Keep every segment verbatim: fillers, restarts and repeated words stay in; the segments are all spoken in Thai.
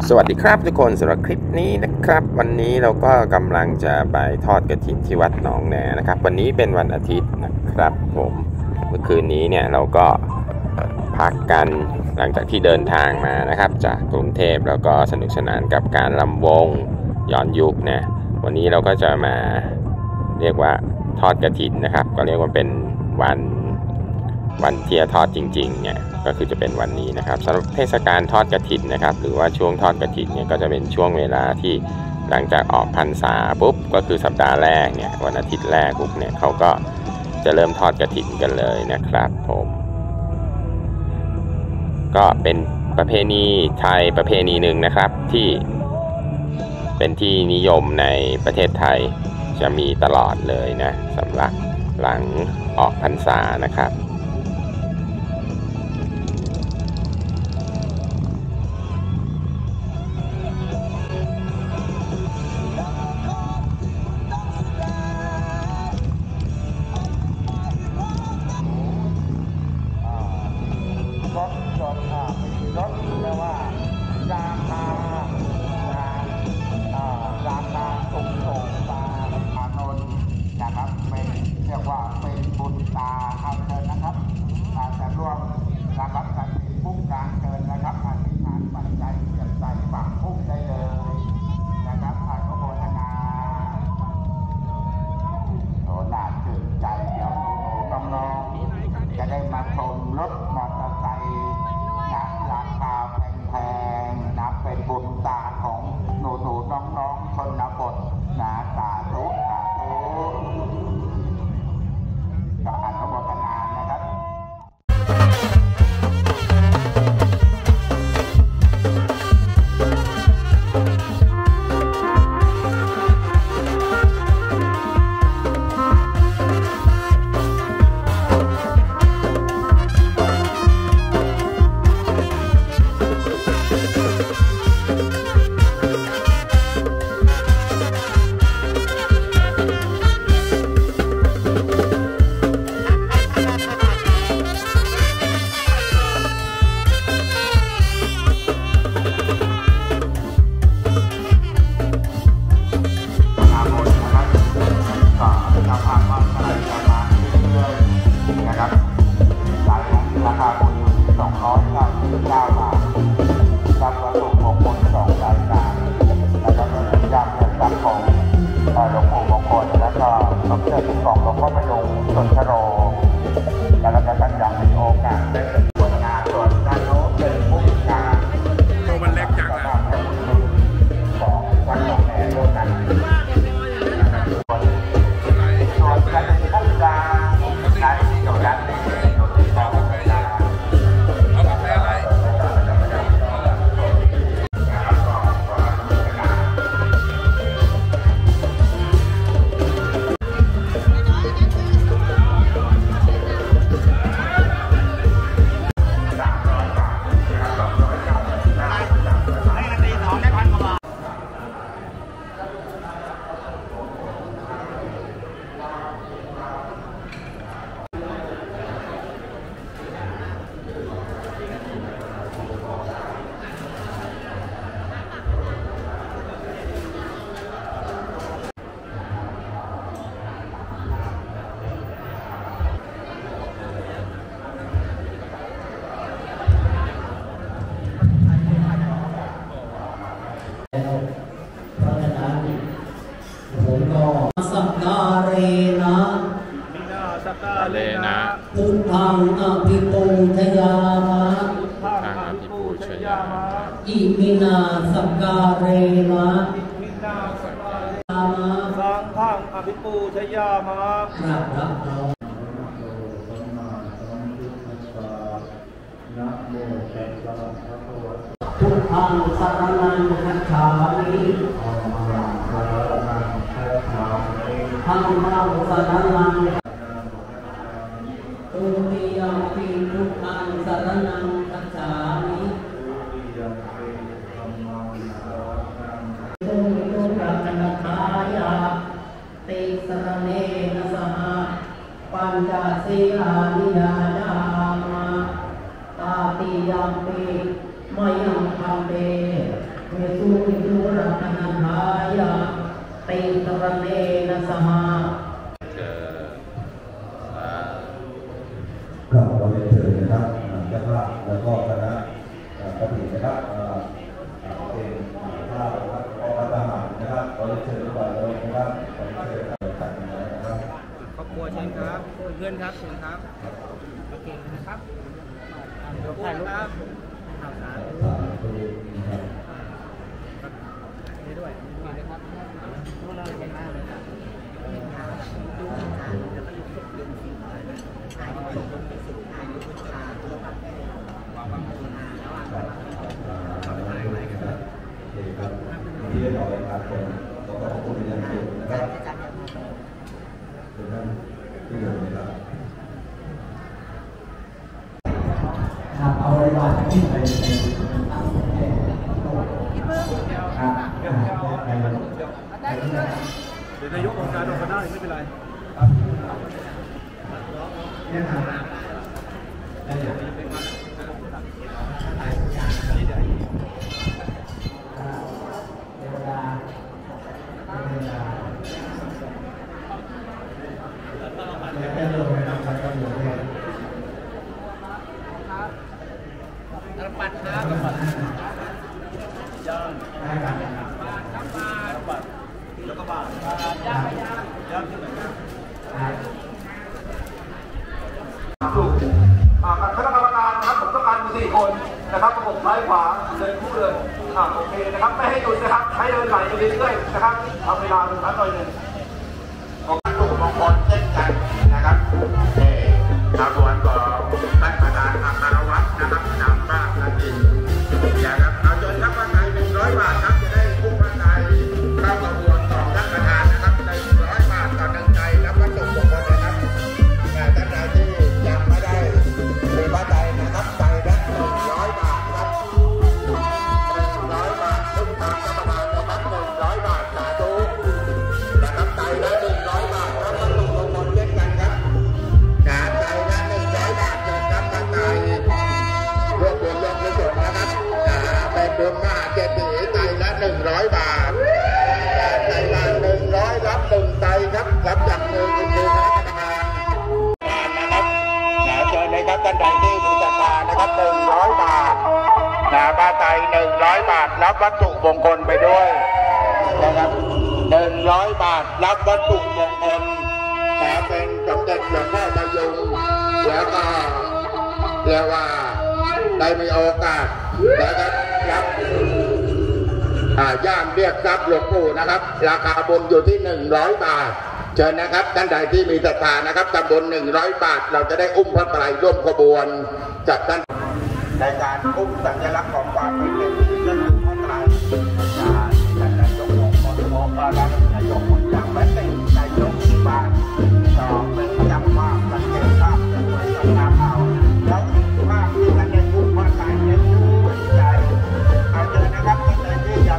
สวัสดีครับทุกคนสำหรับคลิปนี้นะครับวันนี้เราก็กำลังจะไปทอดกฐินที่วัดหนองแหนนะครับวันนี้เป็นวันอาทิตย์นะครับผมเมื่อคืนนี้เนี่ยเราก็พักกันหลังจากที่เดินทางมานะครับจากกรุงเทพแล้วก็สนุกสนานกับการรำวงย้อนยุคนะวันนี้เราก็จะมาเรียกว่าทอดกฐินนะครับก็เรียกว่าเป็นวันวันเที่ยทอดจริงๆเนี่ยก็คือจะเป็นวันนี้นะครับสำหรับเทศกาลทอดกฐินนะครับหรือว่าช่วงทอดกฐินเนี่ยก็จะเป็นช่วงเวลาที่หลังจากออกพรรษาปุ๊บก็คือสัปดาห์แรกเนี่ยวันอาทิตย์แรกปุ๊บเนี่ยเขาก็จะเริ่มทอดกฐินกันเลยนะครับผมก็เป็นประเพณีไทยประเพณีหนึ่งนะครับที่เป็นที่นิยมในประเทศไทยจะมีตลอดเลยนะสำหรับหลังออกพรรษานะครับรถมอเตอร์ไซค์นะราคาแพงๆนะเป็นบุญตาของหนูหนูน้องๆชนบทนะสาธุสาธุก็อนุโมทนานะครับเลนะพุทธังอภิปูชยามะทางอภิปูชยามะอิมินาสักการเรนะมินาสักการเรนะสังฆังอภิปูชยามะพระพระเราพุทธังสรณังคัจฉามิธัมมังสรณังตุติยมปิพุทธังสรณังคัจฉามิตุตุรัตนทายาติสรเนนะสหปัญจศีลานิยาจามะตาติยมปิมยังคัมเตเวสุวิทุรัตนันทายาติสรเนนะสหก็เราเรียนเชิญนะครับเจ้าภาพแล้วก็คณะกฐินนะครับเป็นข้าวนะครับออกอาหารนะครับเราเรียนเชิญทุกคนเลยนะครับเราเรียนเชิญท่านนะครับครอบครัวเชิญครับเพื่อนครับเชิญครับโอเคนะครับเดี๋ยวถ่ายรูปครับข่าวสารนี่ด้วยนี่นะครับพวกเราเก่งมากเลยครับดูงานแล้วก็ยกเรื่องสิ่งอะไรถ่ายรูปบนสิ่งถ่ายรูปชาแล้วก็วางวางมือมาแล้วอ่ะทำอะไรอะไรกันครับโอเคครับที่ได้ออกรายการคนขอขอบคุณเป็นอย่างสูงนะครับทุกท่านที่อยู่นะครับครับเอาไว้วางที่ไปในครับเดี๋ยวนายกองค์การออกมาได้ไม่เป็นไรครับเนี่ยครับได้เดี๋ยวเวลาเวลาแล้วก็ลงนะครับแล้วก็ลงเลยตลปัดครับตลปัดย่างได้ครับบาทครับบาทบาทแล้วก็บาทย่างย่างย่างที่ไหนครับคณะกรรมการนะครับผมต้องการมีสี่คนนะครับระบบซ้ายขวาเดินคู่เดินอ่าโอเคนะครับไม่ให้หยุดนะครับให้เดินไหลไปเรื่อยๆนะครับทำเวลาหนึ่งครั้งหน่อยหนึ่งของถูกมงคลเช่นกันนะครับเอ่อขบวนของท่านประธานอัครวัฒน์นะครับนำบ้านกฐินนะครับเอาจนรับผ้าไตรหนึ่งร้อยบาทครับจะได้ผู้ผ้าไตรเข้ากระบวนของท่านประธานนะครับในหนึ่งร้อยบาทต่อหนึ่งใจรับวัตถุมงคลนะครับแต่ท่านใดที่ยังไม่ได้มีผ้าไตรนะครับใจละหนึ่งร้อยบาทครับหนึ่งร้อยบาททุกทางท่านประธานนะครับหนึ่งร้อยบาทสาธุนะครับใจละหนึ่งร้อยบาทรับวัตถุมงคลเช่นกันครับนะใจละหนึ่งร้อยบาทเกิดรับผ้าไตรรวบรวมรวมกุศลนะครับเป็นดวงมหาเศรษฐีใจละหนึ่งร้อยบาทใจละหนึ่งร้อยรับหนึ่งใจครับรับจากมือคุณครูคณะกรรมการนะครับนะเชิญเลยครับท่านใดที่มีศรัทธานะครับหนึ่งร้อยบาทนะผ้าไตรหนึ่งร้อยบาทรับวัตถุมงคลไปด้วยนะครับหนึ่งร้อยบาทรับวัตถุมงคลนะเป็นสมเด็จหลวงพ่อพยุงแล้วก็เรียกว่าได้มีโอกาสนะครับรับย่ามเรียกทรัพย์หลวงปู่นะครับราคาบนอยู่ที่หนึ่งร้อยบาทเชิญนะครับท่านใดที่มีศรัทธานะครับตำบลหนึ่งร้อยบาทเราจะได้อุ้มพระไตรร่วมขบวนจัดท่านในการอุ้มสัญลักษณ์ของความเป็นหนึ่งก็คือพระไตรท่านนายกองค์กรโมกราชนายกคนอย่างแม่ตินายกบาทสองเป็นจังหวะสังเกตภาพจะสวยงามเอาแล้วภาพที่ท่านได้อุ้มพระไตรเนี่ยสวยใจเอาเจอนะครับท่านใดที่ยัง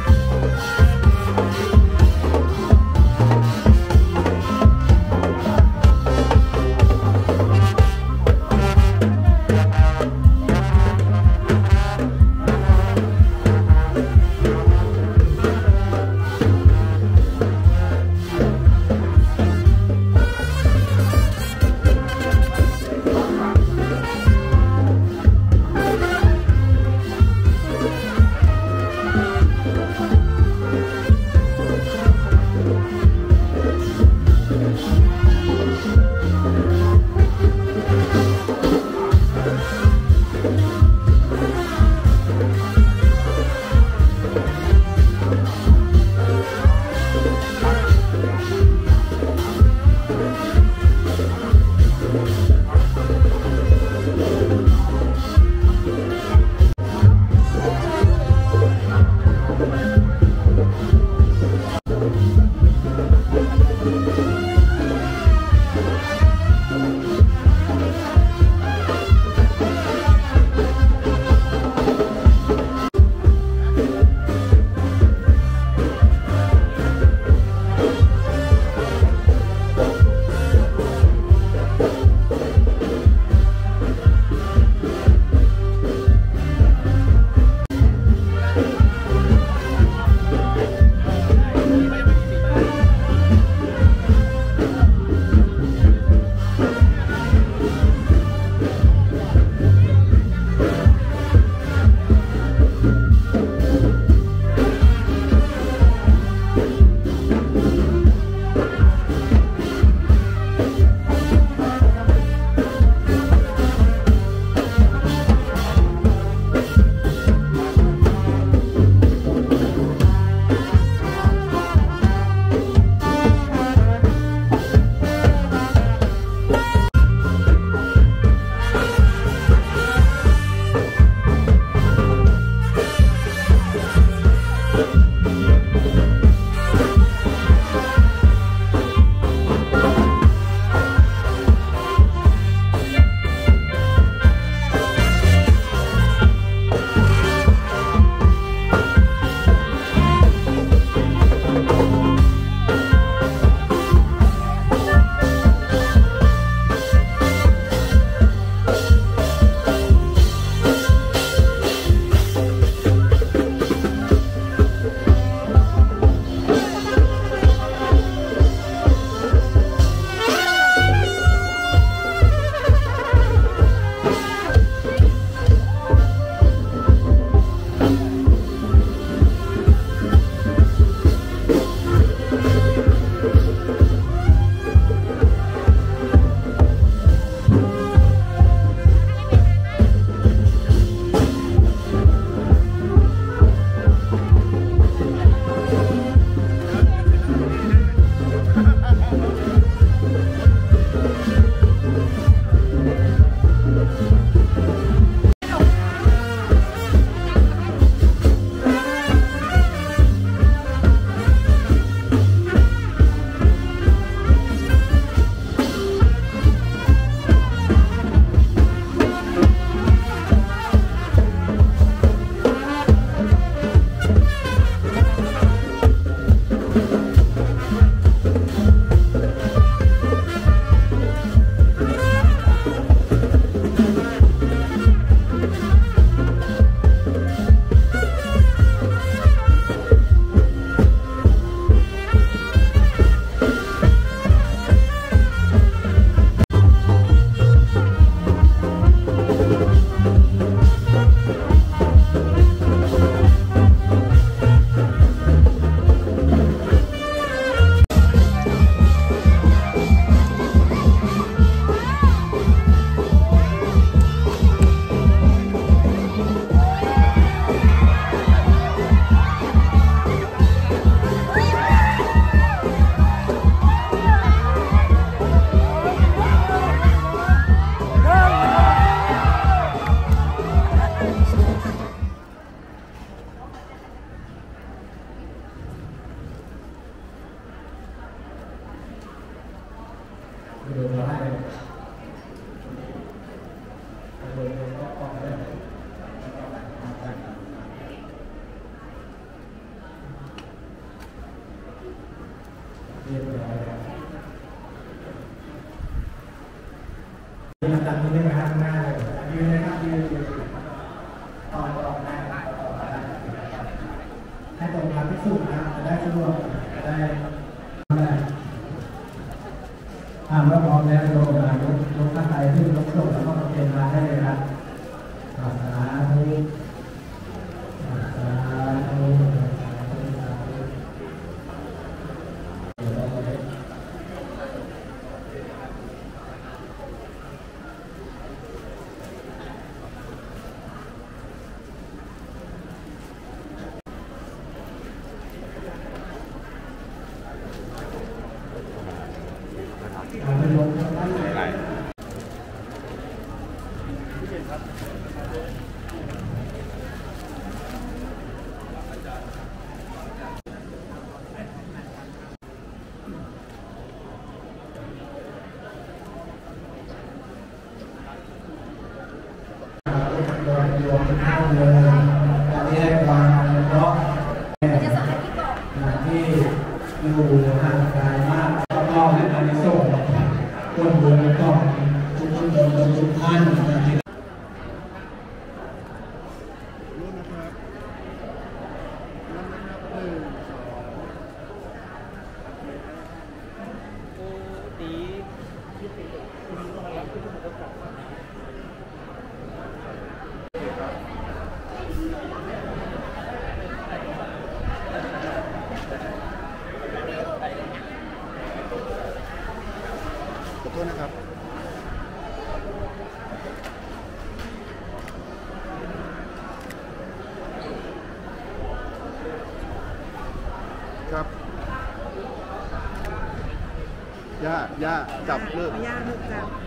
คมาจัดตรงนี้มาข้างหน้าเลยยืนนะครับยืนต่อต่อได้ต่อได้ให้ตรงทางที่สุดนะจะได้สะดวกจะได้อะไรถามว่าพร้อมแล้วโยมยกยกข้าไตขึ้นยกส่งแล้วก็มาเป็นมาได้เลยครับสาธุสาธุอะไรโดยรวมเข้าเลยตอนนี้ได้วางเพราะที่อยู่ห่างไกลมากก็ให้อานิสงส์คนบุญก็ทุกคนทุกท่านขอโทษนะครับครับย่าย่าจับเลิกย่าเลิกจับ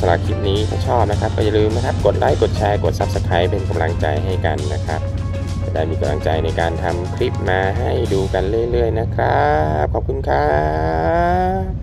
สำหรับคลิปนี้ถ้าชอบนะครับก็อย่าลืมนะครับกดไลค์กดแชร์กด ซับสไครบ์ เป็นกำลังใจให้กันนะครับจะได้มีกำลังใจในการทำคลิปมาให้ดูกันเรื่อยๆนะครับขอบคุณครับ